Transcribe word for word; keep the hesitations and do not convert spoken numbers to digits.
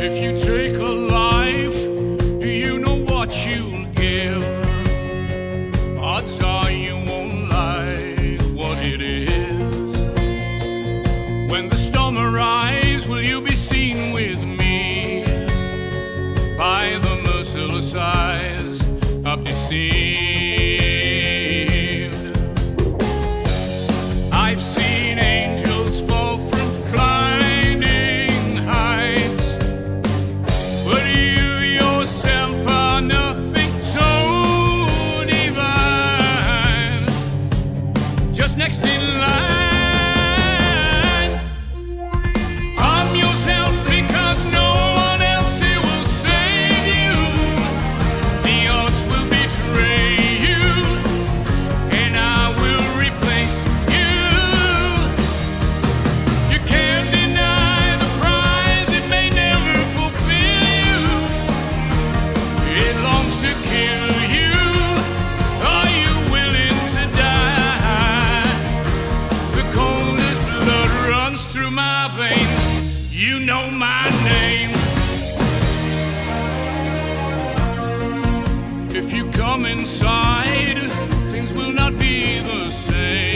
If you take a life, do you know what you'll give? Odds are you won't like what it is. When the storm arrives, will you be seen with me by the merciless eyes of deceived? I've seen angels fall from blinding heights, but you yourself are nothing so divine. Just next in line, arm yourself because no one else here will save you. The odds will betray you, and I will replace you. You can't deny the prize, it may never fulfill you. It longs to kill you. Are you willing to die? The coldest blood runs through my veins. You know my name. If you come inside, things will not be the same.